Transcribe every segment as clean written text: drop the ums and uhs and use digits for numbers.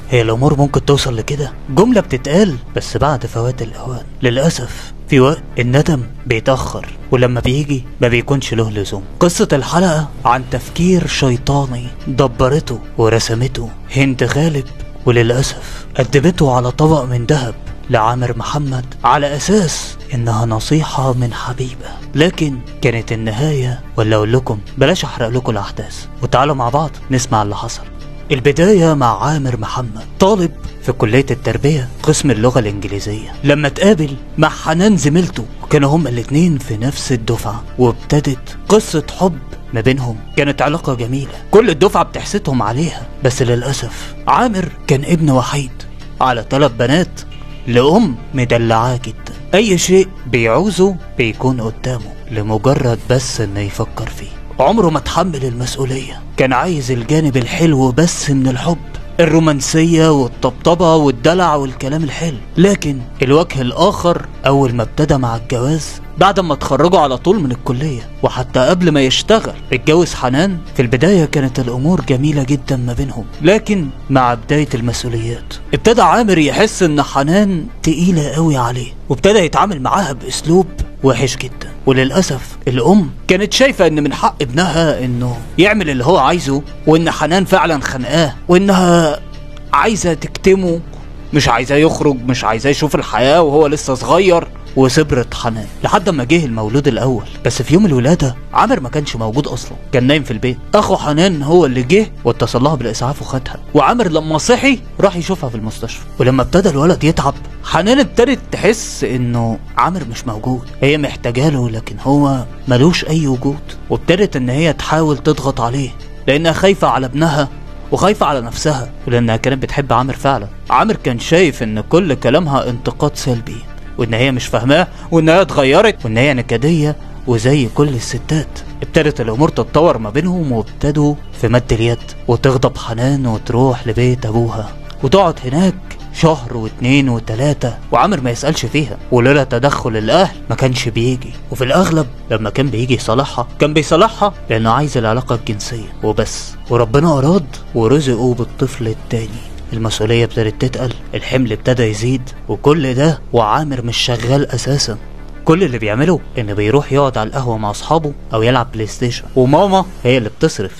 هي الامور ممكن توصل لكده؟ جملة بتتقال بس بعد فوات الاوان. للاسف في وقت الندم بيتأخر، ولما بيجي ما بيكونش له لزوم. قصة الحلقة عن تفكير شيطاني دبرته ورسمته هند غالب، وللأسف قدمته على طبق من ذهب لعامر محمد على أساس إنها نصيحة من حبيبة، لكن كانت النهاية. ولا أقول لكم بلاش أحرق لكم الأحداث، وتعالوا مع بعض نسمع اللي حصل. البداية مع عامر محمد، طالب في كلية التربية قسم اللغة الإنجليزية، لما تقابل مع حنان زميلته، وكانوا هما الاتنين في نفس الدفعة، وابتدت قصة حب ما بينهم. كانت علاقة جميلة كل الدفعة بتحسدهم عليها، بس للأسف عامر كان ابن وحيد على 3 بنات لأم مدلعاه جدا. أي شيء بيعوزه بيكون قدامه لمجرد بس إنه يفكر فيه. عمره ما تحمل المسؤولية، كان عايز الجانب الحلو بس من الحب، الرومانسية والطبطبة والدلع والكلام الحلو. لكن الوجه الآخر أول ما ابتدى مع الجواز بعد ما اتخرجوا على طول من الكلية، وحتى قبل ما يشتغل اتجوز حنان. في البداية كانت الأمور جميلة جدا ما بينهم، لكن مع بداية المسؤوليات ابتدى عامر يحس إن حنان تقيلة قوي عليه، وابتدى يتعامل معاها بأسلوب وحش جدا. وللأسف الأم كانت شايفة إن من حق ابنها إنه يعمل اللي هو عايزه، وإن حنان فعلا خانقاه، وإنها عايزة تكتمه، مش عايزاه يخرج، مش عايزاه يشوف الحياة وهو لسه صغير. وصبرت حنان لحد ما جه المولود الأول. بس في يوم الولادة عامر ما كانش موجود أصلا، كان نايم في البيت. أخو حنان هو اللي جه واتصل لها بالإسعاف وخدها، وعامر لما صحي راح يشوفها في المستشفى. ولما ابتدى الولد يتعب، حنان ابتدت تحس إنه عامر مش موجود، هي محتاجاله لكن هو ملوش أي وجود. وابتدت إن هي تحاول تضغط عليه لأنها خايفة على ابنها وخايفة على نفسها، ولأنها كانت بتحب عامر فعلا. عامر كان شايف إن كل كلامها انتقاد سلبي، وإن هي مش فاهماه، وإن هي اتغيرت، وإن هي نكدية وزي كل الستات. ابتدت الأمور تتطور ما بينهم، وابتدوا في مد اليد، وتغضب حنان وتروح لبيت أبوها وتقعد هناك شهر و2 و3، وعامر ما يسألش فيها، ولولا تدخل الأهل ما كانش بيجي. وفي الأغلب لما كان بيجي يصالحها كان بيصالحها لأنه عايز العلاقة الجنسية وبس. وربنا أراد ورزقه بالطفل التاني. المسؤولية ابتدت تتقل، الحمل ابتدى يزيد، وكل ده وعامر مش شغال أساسا. كل اللي بيعمله إنه بيروح يقعد على القهوة مع أصحابه أو يلعب بلاي ستيشن، وماما هي اللي بتصرف.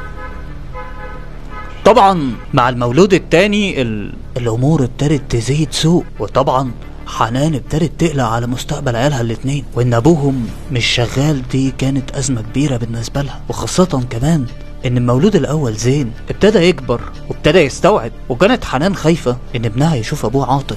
طبعا مع المولود التاني الأمور ابتدت تزيد سوء، وطبعا حنان ابتدت تقلق على مستقبل عيالها الاتنين، وإن أبوهم مش شغال دي كانت أزمة كبيرة بالنسبة لها. وخاصة كمان ان المولود الاول زين ابتدى يكبر وابتدى يستوعب، وكانت حنان خايفة ان ابنها يشوف ابوه عاطل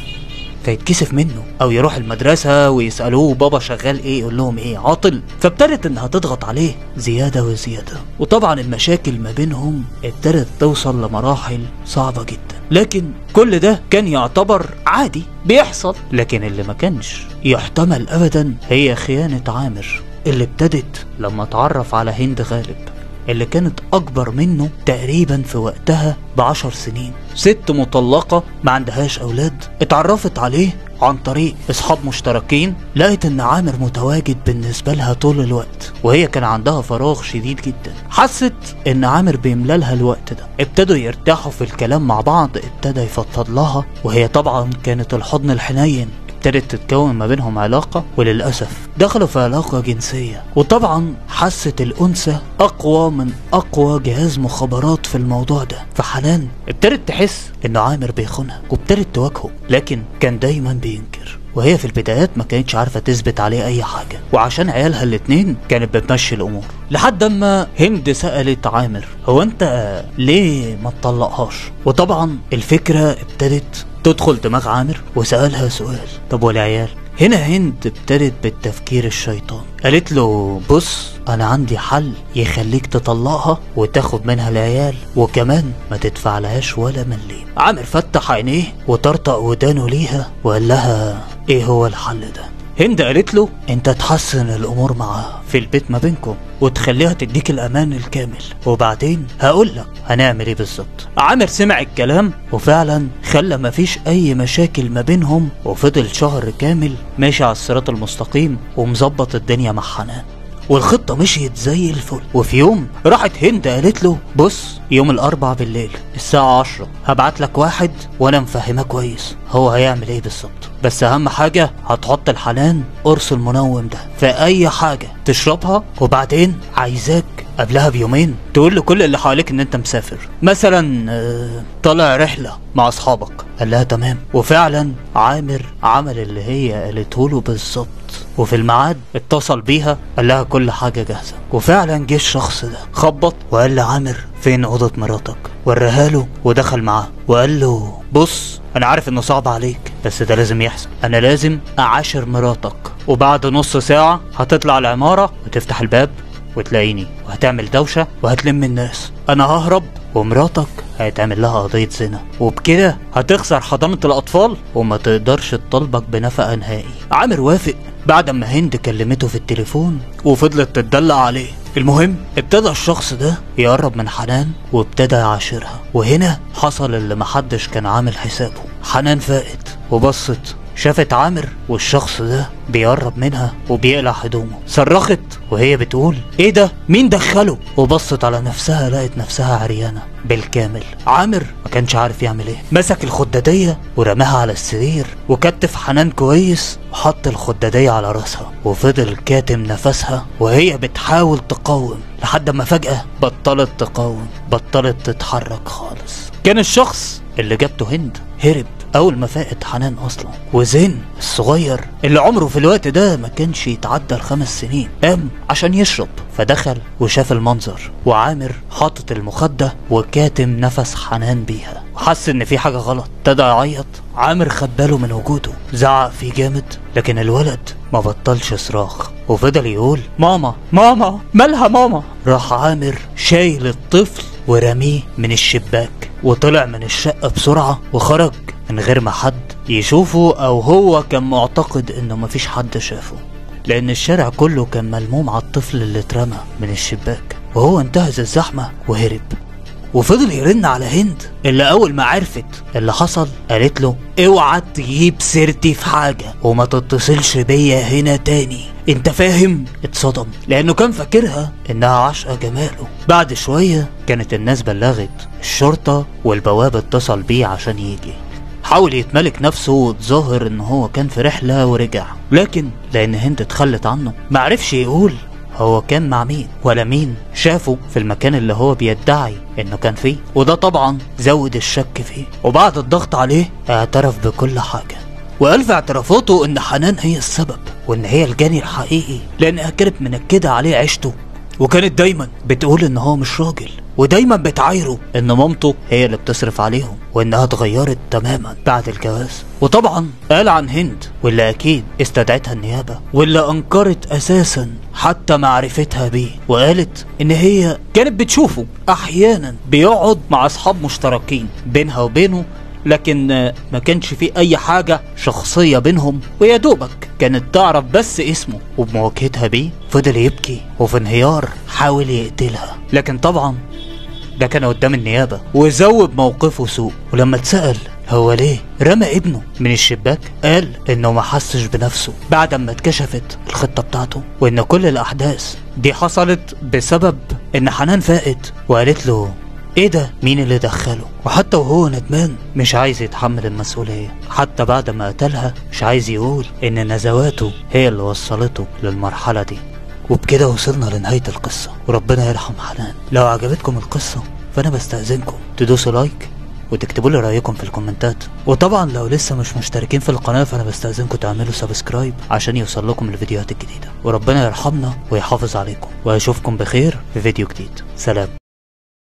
فيتكسف منه، او يروح المدرسة ويسألوه بابا شغال ايه، يقول لهم ايه، عاطل. فابتدت انها تضغط عليه زيادة وزيادة، وطبعا المشاكل ما بينهم ابتدت توصل لمراحل صعبة جدا. لكن كل ده كان يعتبر عادي بيحصل، لكن اللي ما كانش يحتمل ابدا هي خيانة عامر، اللي ابتدت لما اتعرف على هند غالب، اللي كانت أكبر منه تقريبا في وقتها ب10 سنين، ست مطلقة ما عندهاش أولاد. اتعرفت عليه عن طريق أصحاب مشتركين، لقيت إن عامر متواجد بالنسبة لها طول الوقت، وهي كان عندها فراغ شديد جدا. حست إن عامر بيملى لها الوقت ده، ابتدوا يرتاحوا في الكلام مع بعض، ابتدى يفضفض لها، وهي طبعا كانت الحضن الحنين. ابتدت تتكون ما بينهم علاقة، وللأسف دخلوا في علاقة جنسية. وطبعا حست الأنثى أقوى من أقوى جهاز مخابرات في الموضوع ده، فحنان ابتدت تحس إن عامر بيخونها، وابتدت تواجهه، لكن كان دايما بينكر. وهي في البدايات ما كانتش عارفة تثبت عليه أي حاجة، وعشان عيالها الاتنين كانت بتمشي الأمور. لحد ما هند سألت عامر هو أنت ليه ما تطلقهاش؟ وطبعا الفكرة ابتدت تدخل دماغ عامر، وسألها سؤال، طب والعيال؟ هنا هند ابتدت بالتفكير الشيطان، قالت له بص انا عندي حل يخليك تطلقها وتاخد منها العيال، وكمان ما تدفع لهاش ولا مليم. عامر فتح عينيه وطرطق ودانه ليها وقال لها ايه هو الحل ده؟ هند قالت له انت تحسن الامور معاها في البيت ما بينكم وتخليها تديك الامان الكامل، وبعدين هقولك هنعمل ايه بالظبط. عامر سمع الكلام وفعلا خلى مفيش اي مشاكل ما بينهم، وفضل شهر كامل ماشي على الصراط المستقيم ومظبط الدنيا مع حنان. والخطة مشيت زي الفل. وفي يوم راحت هند قالت له بص يوم الاربع بالليل الساعة 10 هبعت لك واحد وانا مفهمه كويس هو هيعمل ايه بالظبط، بس اهم حاجة هتحط الحنان قرص المنوم ده في اي حاجة تشربها، وبعدين عايزاك قبلها بيومين تقول لكل اللي حواليك ان انت مسافر، مثلا طالع رحلة مع اصحابك. قال لها تمام. وفعلا عامر عمل اللي هي قالته له بالظبط، وفي الميعاد اتصل بيها قال لها كل حاجة جاهزة. وفعلا جه الشخص ده خبط وقال لعامر فين اوضة مراتك، وريها له ودخل معاه وقال له بص انا عارف انه صعب عليك بس ده لازم يحصل، انا لازم اعاشر مراتك، وبعد نص ساعة هتطلع العمارة وتفتح الباب وتلاقيني وهتعمل دوشة وهتلم الناس، انا ههرب ومراتك هيتعمل لها قضية زنا، وبكده هتخسر حضانة الاطفال وما تقدرش تطالبك بنفقة نهائي. عامر وافق بعد ما هند كلمته في التليفون وفضلت تتدلع عليه. المهم ابتدى الشخص ده يقرب من حنان وابتدى يعاشرها، وهنا حصل اللي محدش كان عامل حسابه. حنان فاقت وبصت شافت عامر والشخص ده بيقرب منها وبيقلع هدومه، صرخت وهي بتقول ايه ده مين دخله، وبصت على نفسها لقت نفسها عريانة بالكامل. عامر ما كانش عارف يعمل ايه، مسك الخدادية ورماها على السرير وكتف حنان كويس وحط الخدادية على راسها وفضل كاتم نفسها وهي بتحاول تقاوم لحد ما فجأة بطلت تقاوم، بطلت تتحرك خالص. كان الشخص اللي جابته هند هرب اول ما فاقت حنان اصلا، وزين الصغير اللي عمره في الوقت ده ما كانش يتعدى ال5 سنين قام عشان يشرب، فدخل وشاف المنظر وعامر حاطط المخدة وكاتم نفس حنان بيها، وحس ان في حاجة غلط ابتدى يعيط. عامر خد باله من وجوده زعق فيه جامد، لكن الولد ما بطلش صراخ وفضل يقول ماما ماما مالها ماما. راح عامر شايل الطفل ورميه من الشباك وطلع من الشقة بسرعة وخرج من غير ما حد يشوفه، او هو كان معتقد انه مفيش حد شافه لان الشارع كله كان ملموم على الطفل اللي اترمى من الشباك، وهو انتهز الزحمة وهرب. وفضل يرن على هند اللي اول ما عرفت اللي حصل قالت له اوعى تجيب سيرتي في حاجة وما تتصلش بيا هنا تاني، انت فاهم؟ اتصدم لانه كان فاكرها انها عاشقة جماله. بعد شوية كانت الناس بلغت الشرطة والبواب اتصل بيه عشان يجي، حاول يتملك نفسه وتظاهر ان هو كان في رحلة ورجع، لكن لان هند اتخلت عنه معرفش يقول هو كان مع مين ولا مين شافه في المكان اللي هو بيدعي انه كان فيه، وده طبعا زود الشك فيه. وبعد الضغط عليه اعترف بكل حاجة، وقال في اعترافاته ان حنان هي السبب وان هي الجاني الحقيقي لانها كانت منكدة عليه عيشته، وكانت دايما بتقول ان هو مش راجل، ودايما بتعايره ان مامته هي اللي بتصرف عليهم وانها اتغيرت تماما بعد الجواز. وطبعا قال عن هند واللي اكيد استدعتها النيابة واللي انكرت اساسا حتى معرفتها بيه، وقالت ان هي كانت بتشوفه احيانا بيقعد مع اصحاب مشتركين بينها وبينه، لكن ما كانش في اي حاجة شخصية بينهم، ويا دوبك كانت تعرف بس اسمه. وبمواجهتها بيه فضل يبكي وفي انهيار حاول يقتلها، لكن طبعا ده كان قدام النيابة وزود موقفه سوء. ولما اتسأل هو ليه رمى ابنه من الشباك قال انه ما حسش بنفسه بعد ما اتكشفت الخطة بتاعته، وان كل الاحداث دي حصلت بسبب ان حنان فاقت وقالت له ايه ده مين اللي دخله، وحتى وهو ندمان مش عايز يتحمل المسؤولية، حتى بعد ما قتلها مش عايز يقول ان نزواته هي اللي وصلته للمرحلة دي. وبكده وصلنا لنهاية القصة، وربنا يرحم حنان. لو عجبتكم القصة فانا بستأذنكم تدوسوا لايك وتكتبوا لي رأيكم في الكومنتات، وطبعا لو لسه مش مشتركين في القناة فانا بستأذنكم تعملوا سبسكرايب عشان يوصل لكم الفيديوهات الجديدة. وربنا يرحمنا ويحافظ عليكم، واشوفكم بخير في فيديو جديد. سلام.